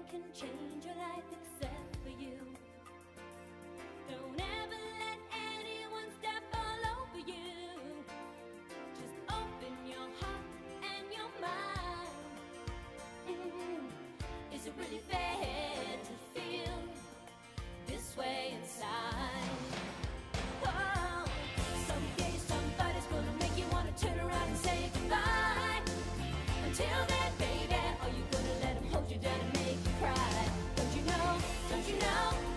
can change your life except for you. Don't ever let anyone step all over you. Just open your heart and your mind. Is it really fair to feel this way inside? Oh, someday somebody's gonna make you wanna turn around and say goodbye. Until then, baby, are you gonna let him hold you down and make you cry? Don't you know, don't you know?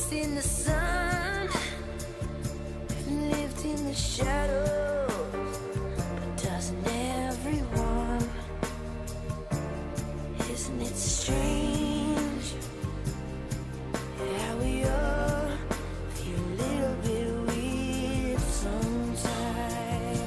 raised in the sun, lived in the shadows, but doesn't everyone? Isn't it strange how we all feel a little bit weird sometimes?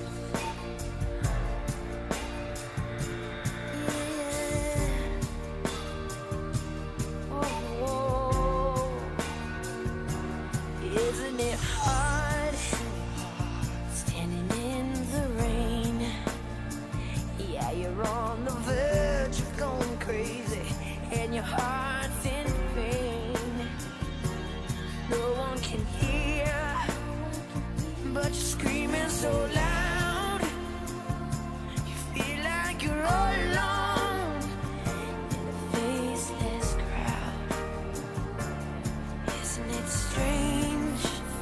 Isn't it hard standing in the rain? Yeah, you're on the verge of going crazy, and your heart's in pain. No one can hear, but you're screaming so loud. You feel like you're all alone in a faceless crowd. Isn't it strange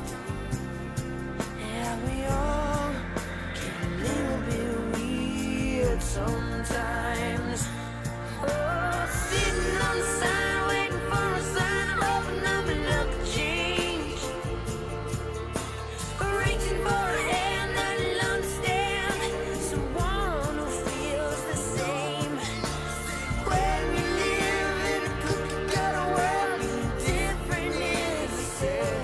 how we all get a little bit weird sometimes? Oh, sitting on the side, waiting for a sign, hoping I'm in luck to change. Reaching for a hand that'll understand, someone who feels the same. When we live in a cookie cutter world, different is the same.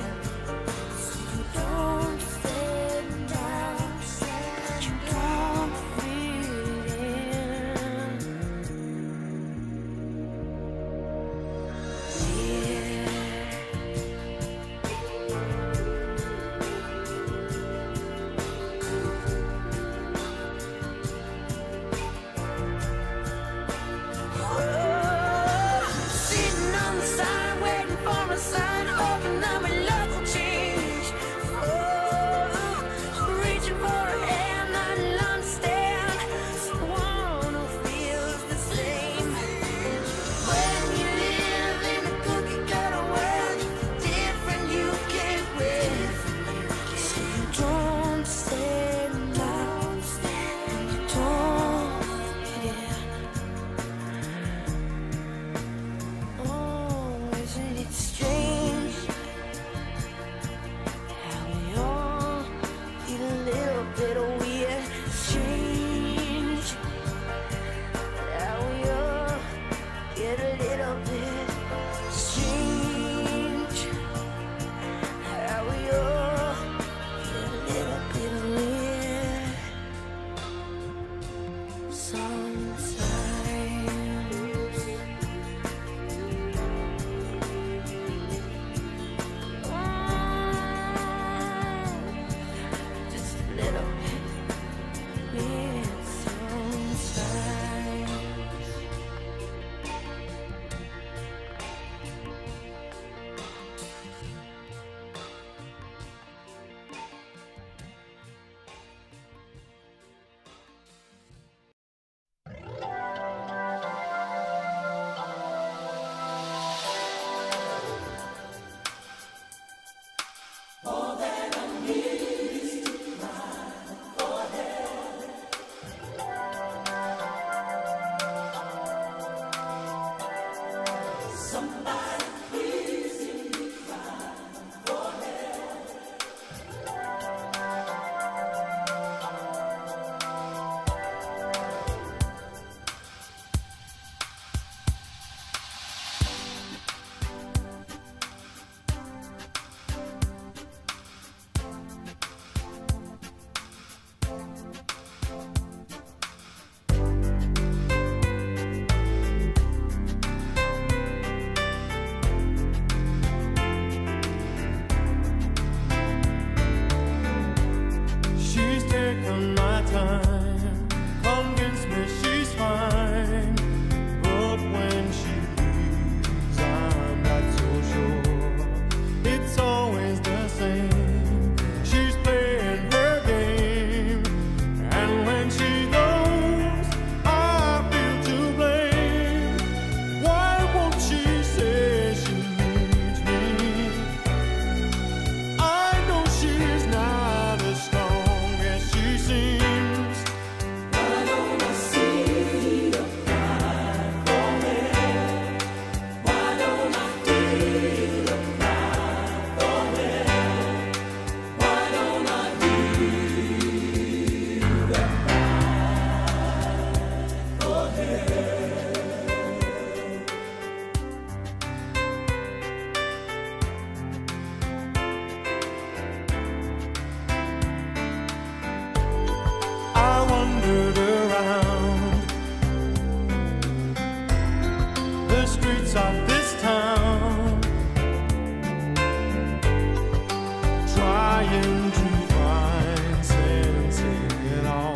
trying to find sense in it all.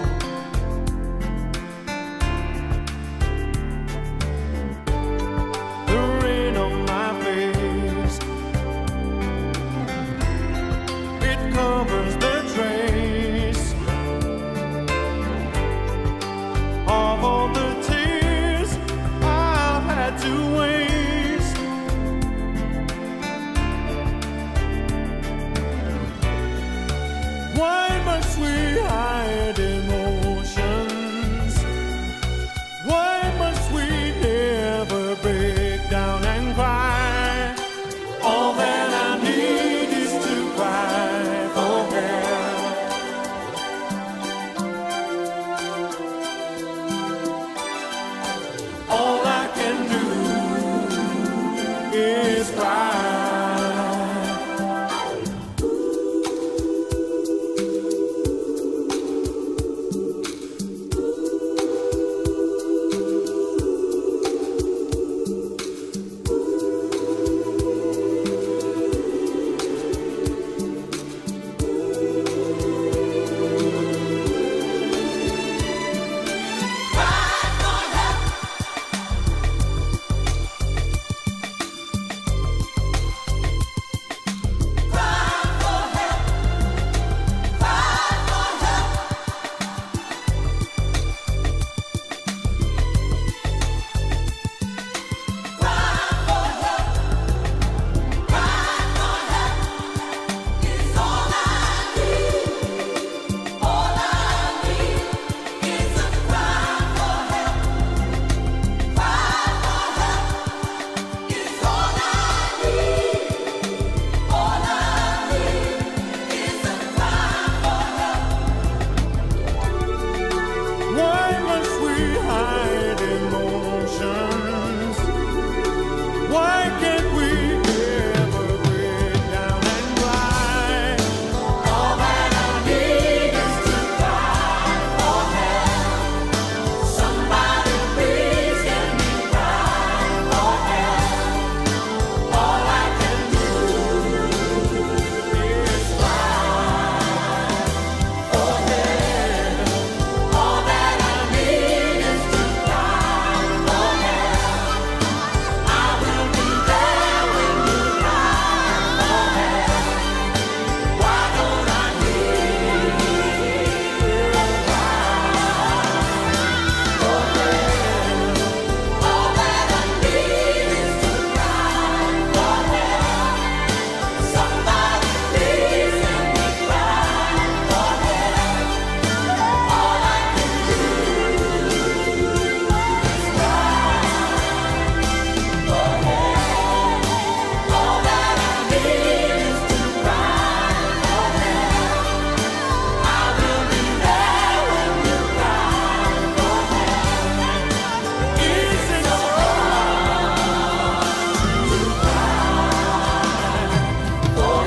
The rain on my face, it covers the trace of all the tears I've had to waste. Why must we hide emotions? Why must we never break down and cry? All that I need is to cry for help. All I can do is cry. Why must we hide emotions? Why can't we ever break down and cry? All that I need is to cry for help. Somebody please let me cry for help. All I can do is cry for help. All that I need is to cry for help. I will be there when you cry for help. Why don't I hear you cry for help? All that I need is to cry for help. Somebody please let me cry for help. All I can do is cry for help. All that I need is to cry for help. I will be there when you cry for help. Is it so hard to cry for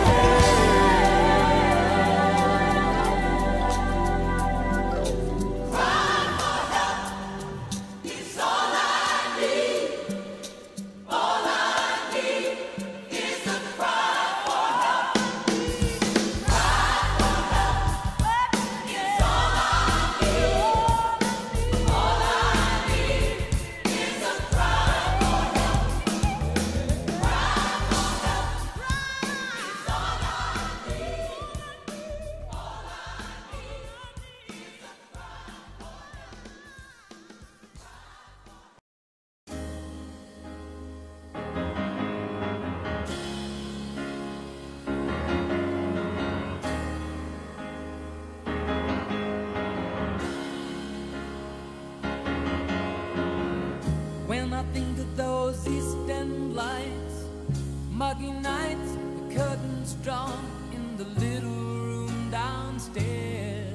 When I think of those East End lights, muggy nights, the curtains drawn in the little room downstairs.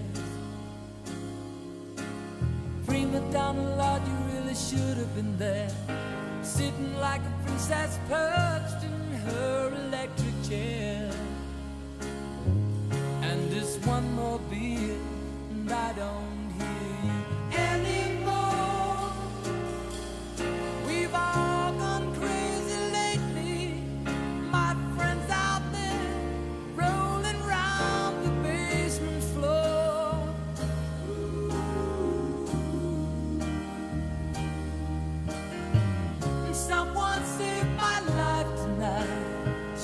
Prima Donna, Lord, you really should have been there, sitting like a princess perched in her electric chair. And just one more beer, and I don't hear you anymore. We've all gone crazy lately, my friends out there rolling round.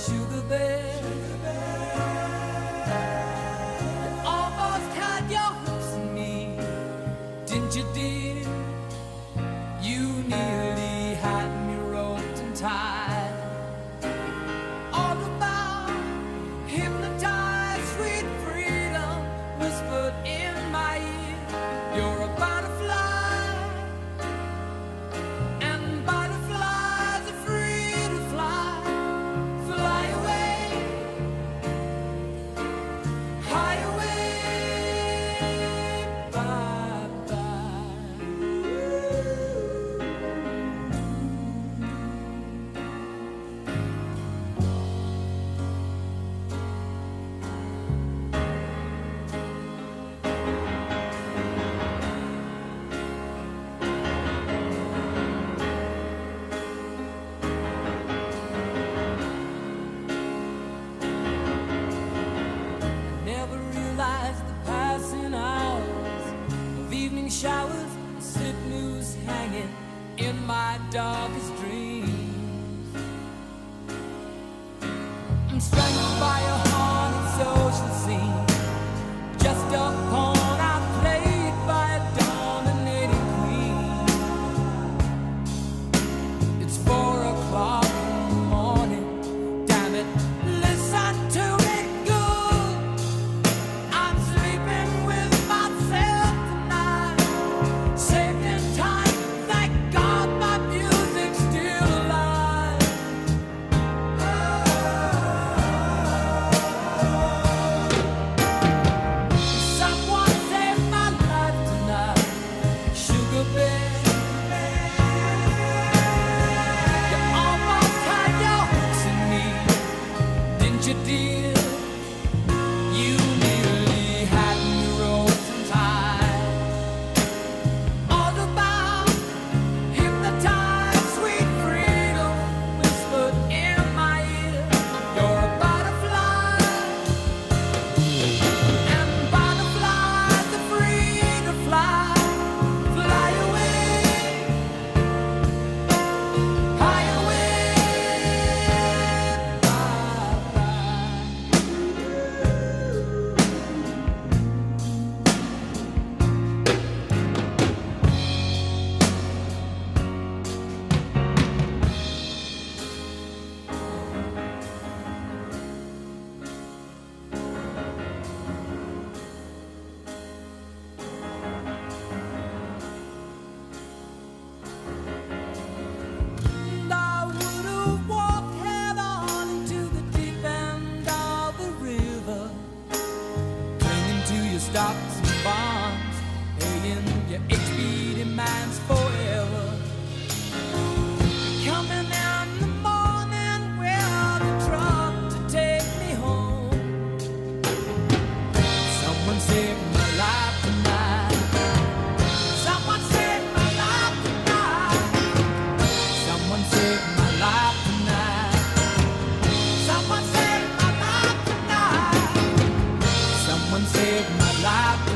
sugar bear. You almost had your hooks in me, didn't you, dear? You nearly had me roped and tied. All about hypnotized, sweet freedom whispered in my ear. You're a butterfly, and butterflies are free to fly. Fly away, high away, bye-bye. Never realized the passing hours of evening showers, slip news hanging in my darkest dreams. I'm strangled by a haunted social scene, just a pawn outplayed by a dominating queen. It's 4 o'clock in the morning, damn it, listen to me good. I'm sleeping with myself tonight, saved in time, thank God my music's still alive. Someone saved my life tonight, sugar bear. You almost had your hooks in me, didn't you, dear? You nearly had me roped and tied. All about hypnotized, sweet freedom whispered in my ear. You're a butterfly, and butterflies are free to fly. Fly away, high away, bye-bye. And I would have walked head on into the deep end of the river, clinging to your stocks and bonds, paying your HB demands forever. Coming in the morning with a truck to take me home. Someone saved my life tonight. Someone saved my life tonight. Someone saved my life tonight. Someone saved my life tonight. Someone saved my life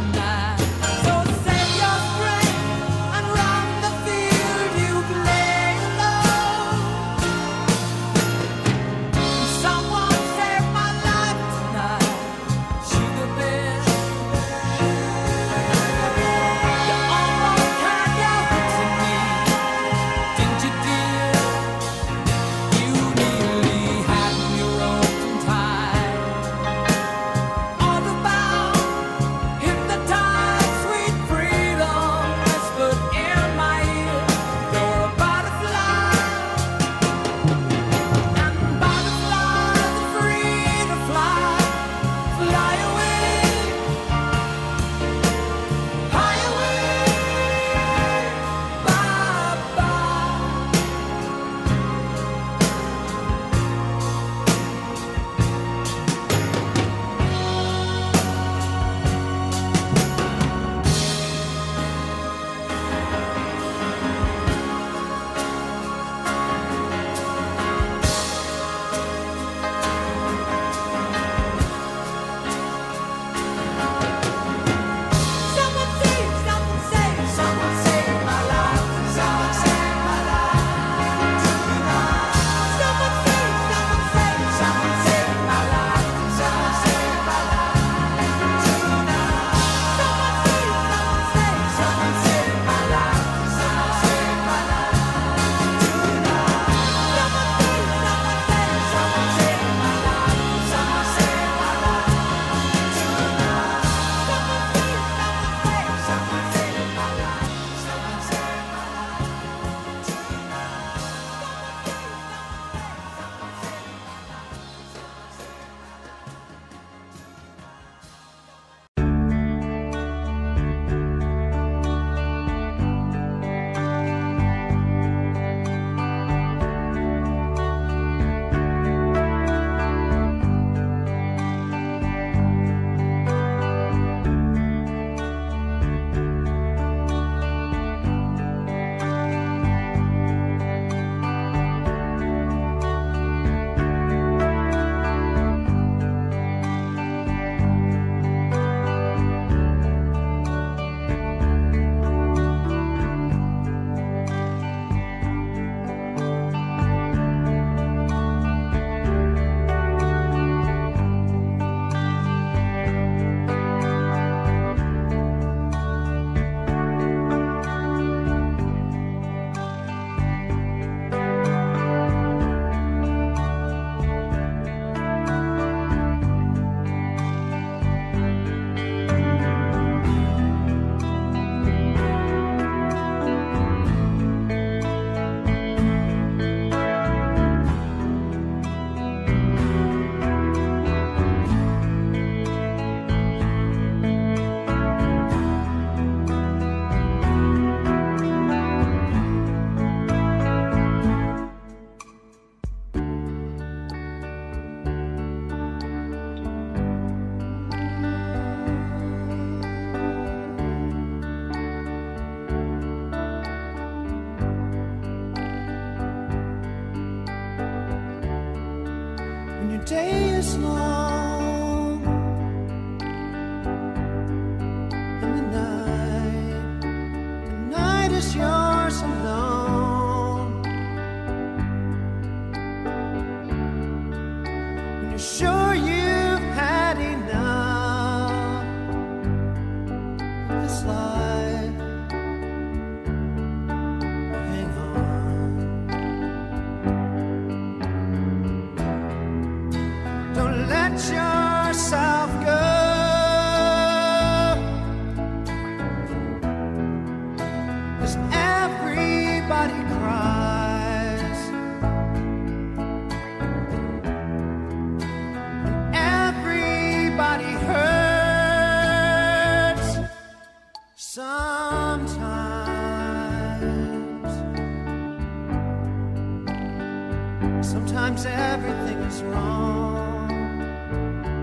day is long and the night is yours alone. When you're sure you've had enough of this life, hang on. Don't let yourself go. 'Cause everybody cries. Everybody hurts sometimes. Sometimes everything is wrong.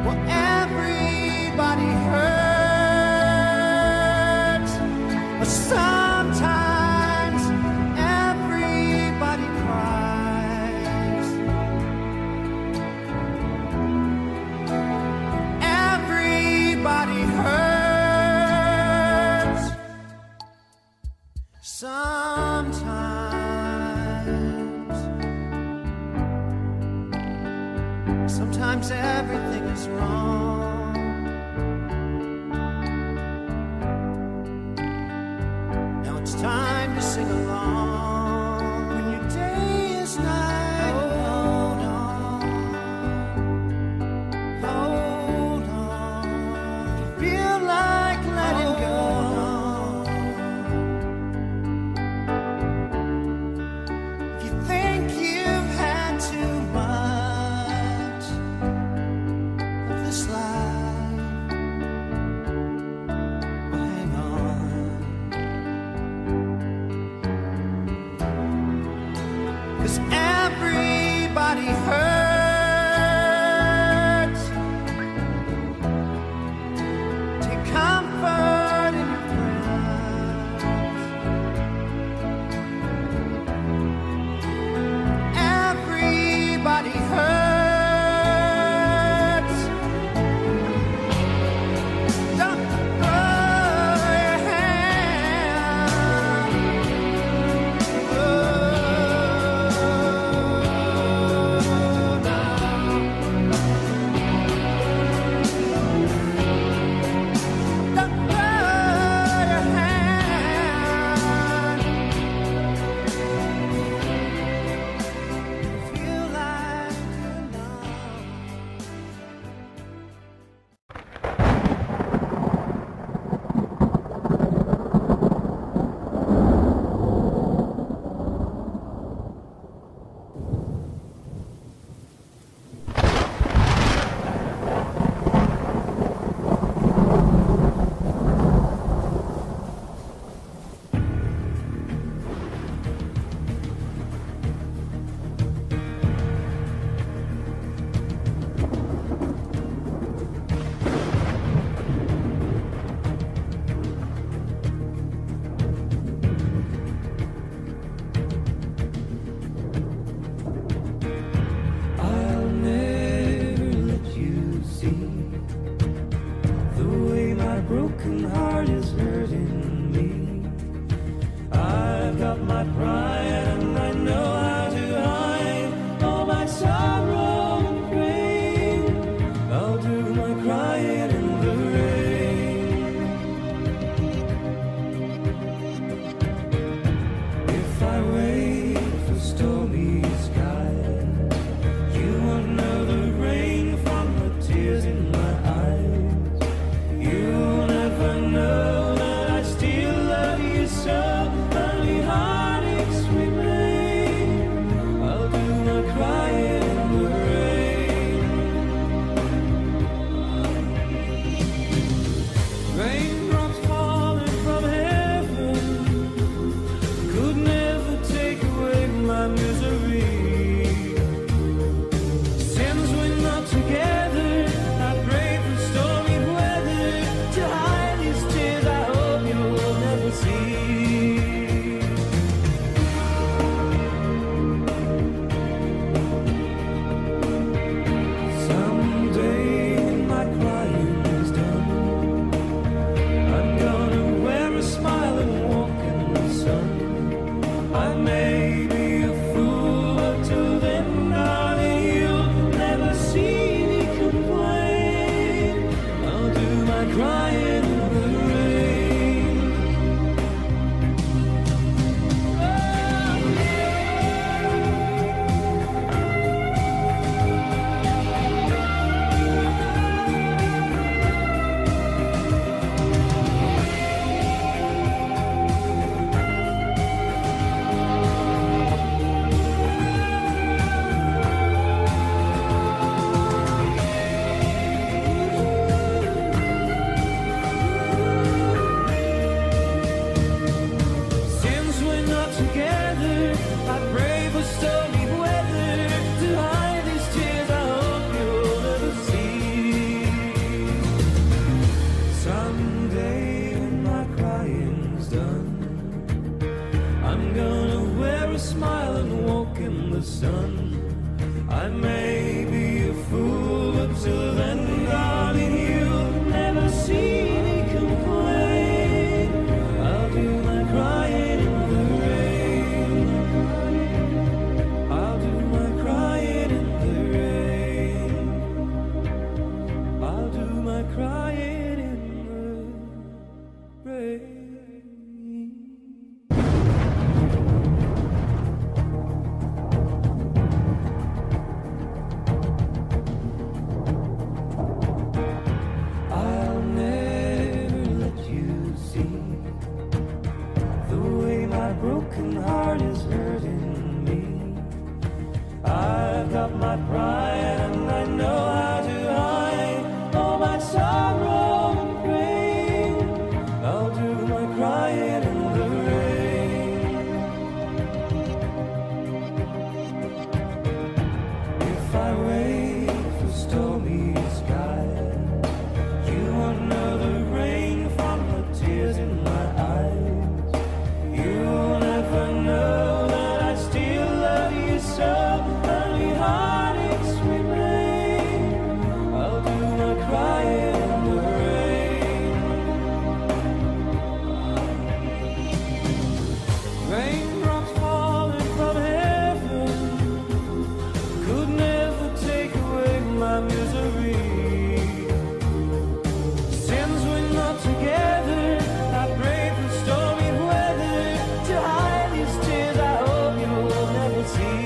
Well, everybody hurts, but sometimes everybody cries. Everybody hurts sometimes. Sometimes everything is wrong. Now it's time to sing along. When your day is night, hold on, hold on. If you feel like letting go, if you think you've had too much of this life, well, hang on. 'Cause everybody hurts. Take comfort in your friends. Everybody hurts. Don't throw your hand. I may be a fool, but till then, darling, you'll never see me complain. I'll do my crying in the rain. I'll do my crying in the rain. I'll do my crying in the rain. I'll never let you see the way my broken heart is hurting me. I've got my pride and I know how to hide all my sorrow and pain. I'll do my crying in the rain. If I wait for stormy skies, you won't know the rain from the tears in my eyes. You'll never know that I still love you so. Only heartaches remain. I'll do my crying in the rain. Raindrops falling from heaven could never take away my misery. Since we're not together, I pray for stormy weather to hide these tears I hope you'll never see.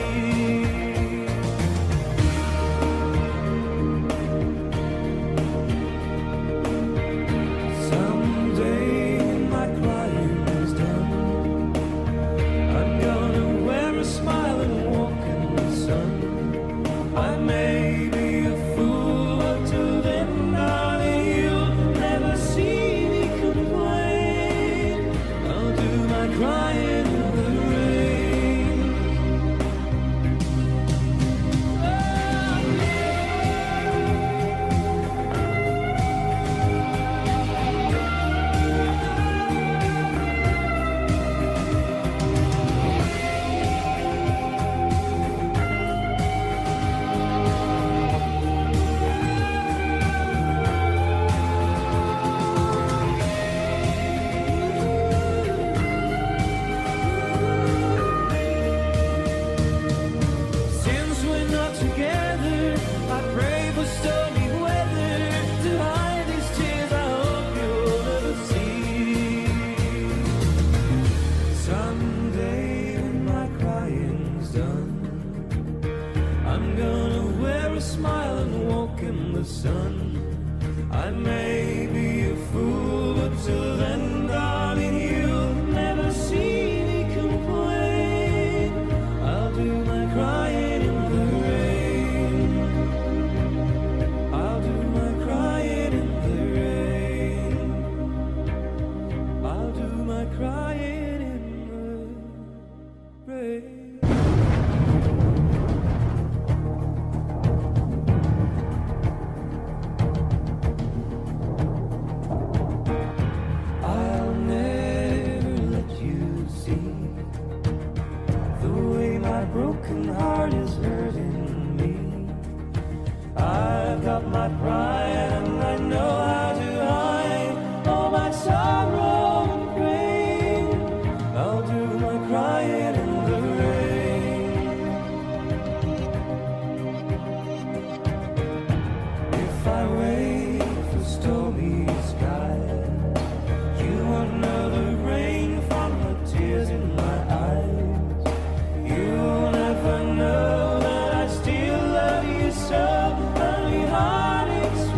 Someday when my crying's done, I'm gonna wear a smile and walk in the sun. I may be a fool, but till then, darling, you'll never see me complain. I'll do my crying in the rain. Since we're not together, I pray for stormy weather to hide these tears I hope you'll never see. Someday when my crying's done, I'm gonna wear a smile and walk in the sun. I may be a fool, but till then, darling, you'll never see me complain. I'll do my crying in the rain. I'll do my crying in the rain. I'll do my crying in the rain. I'll never let you see the way my broken heart is hurting me. I've got my pride and I know how to hide all my sorrow and pain. I'll do my crying in the rain. If I wait for stormy skies, you won't know the rain from the tears in my eyes. You'll never know that I still love you so. Only heartaches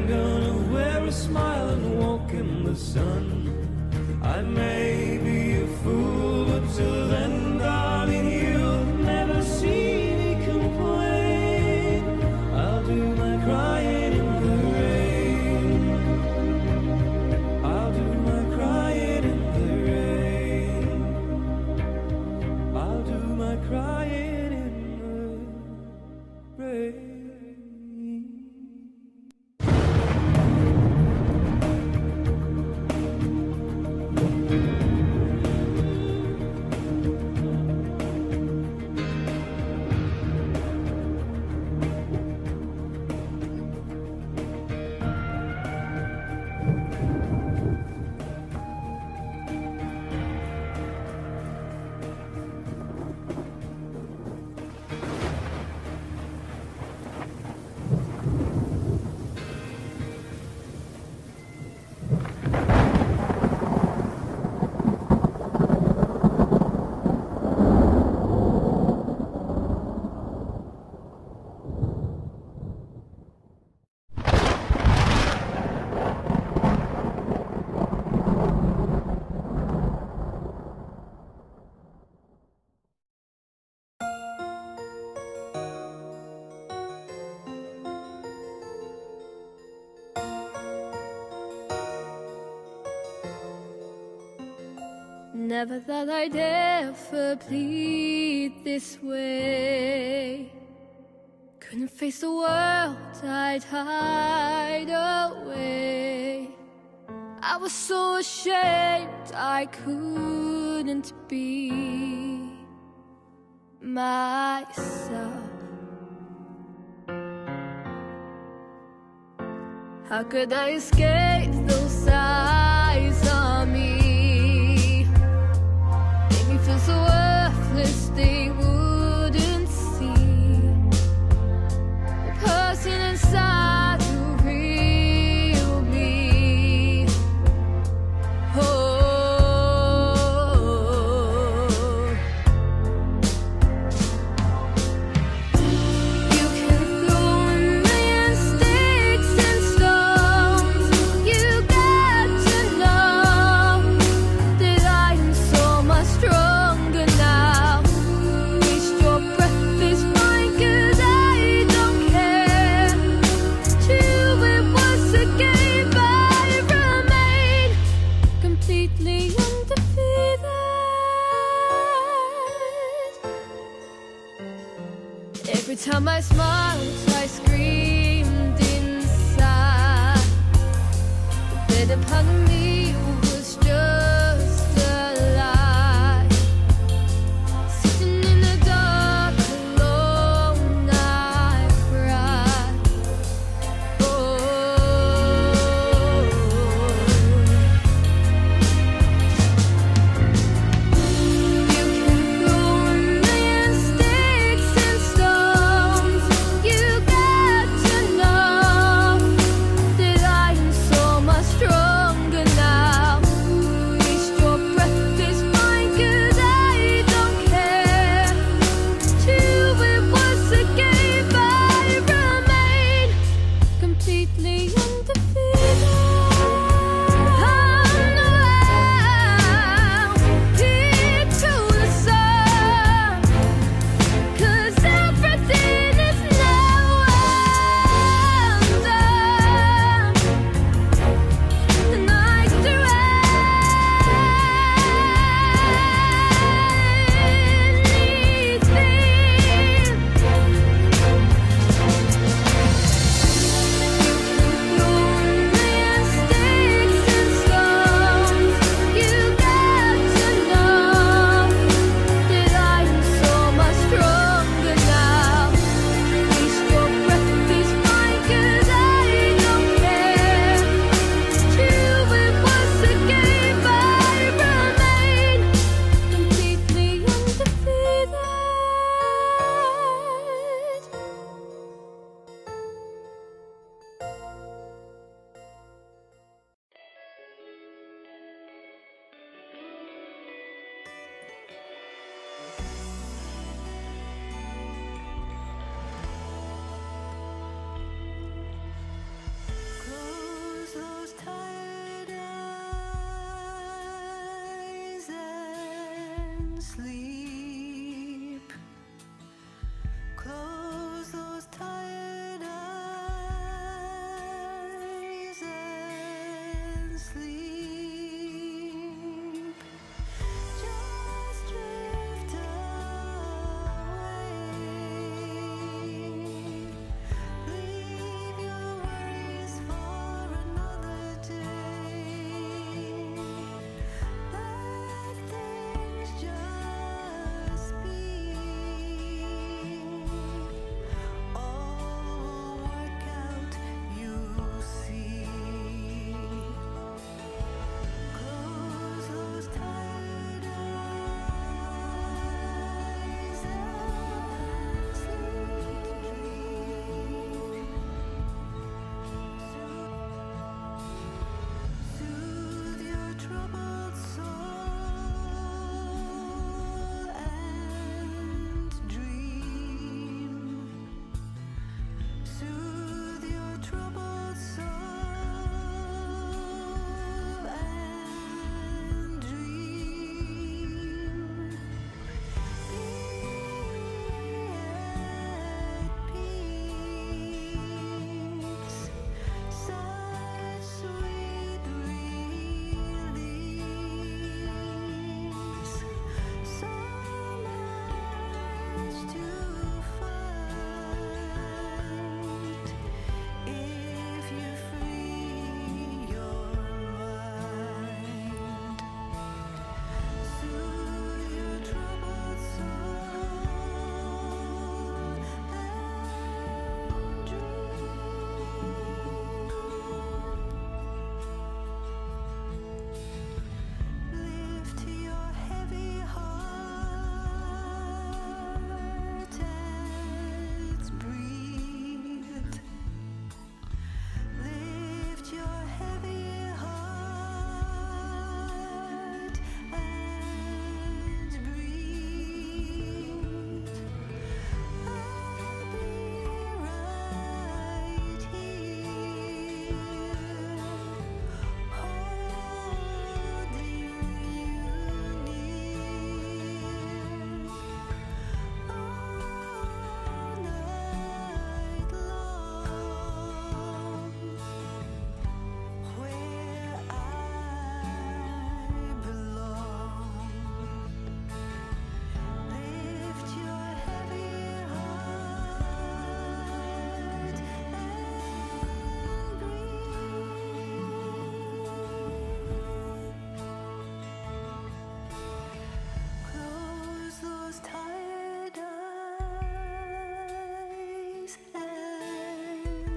I'm gonna wear a smile and walk in the sun. I may be a fool, but till then, darling, you'll never see me complain. I'll do my crying in the rain. I'll do my crying in the rain. I'll do my crying in the rain. Never thought I'd ever bleed this way. Couldn't face the world, I'd hide away. I was so ashamed I couldn't be myself. How could I escape those eyes on me? Feel so worthless they wouldn't see the person inside the real me. Oh, you can throw a million sticks and stones. You got to know that I am so much stronger. Every time I smiled, I screamed inside. The bed upon me was just a lie. Sitting in the dark alone, I cried. Oh, you can throw a million sticks and stones. You got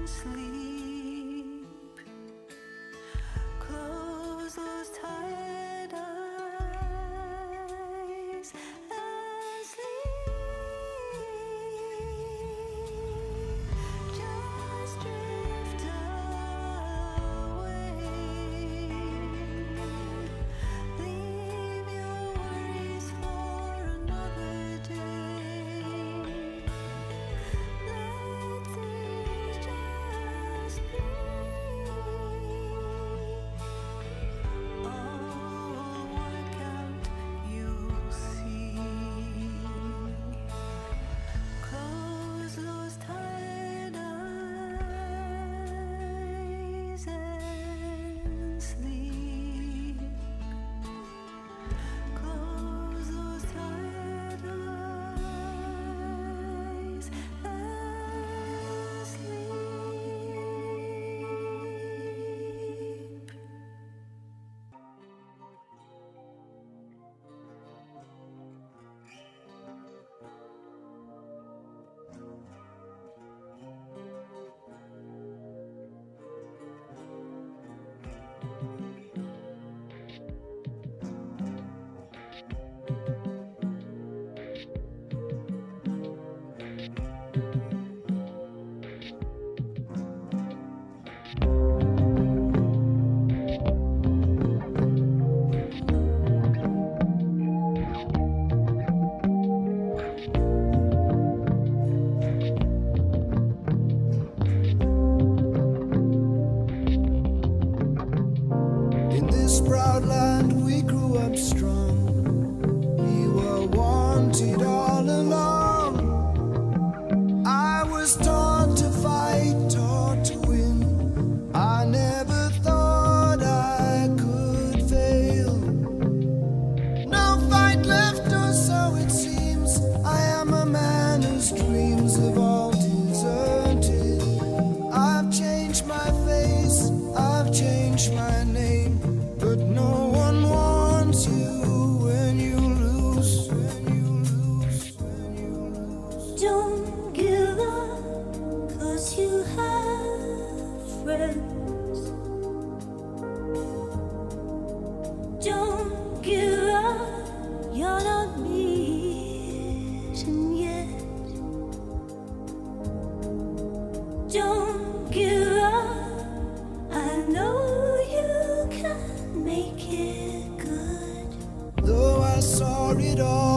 sleep. Close those tired eyes and sleep. Just drift away. Leave your worries for another day. Let things just be. All will work out, you'll see. Close those tired eyes and sleep. Close those tired eyes and sleep. In this proud land we grew up strong. We were wanted all along. I was taught to fight, taught to win. I never thought I could fail. No fight left, or so it seems. I am a man whose dreams have all deserted. I've changed my face, I've changed my name, but no one wants you when you lose. Don't give up, 'cause you have friends. Don't give up, you're not beaten yet. Don't give up, I know you can make it good. Though I saw it all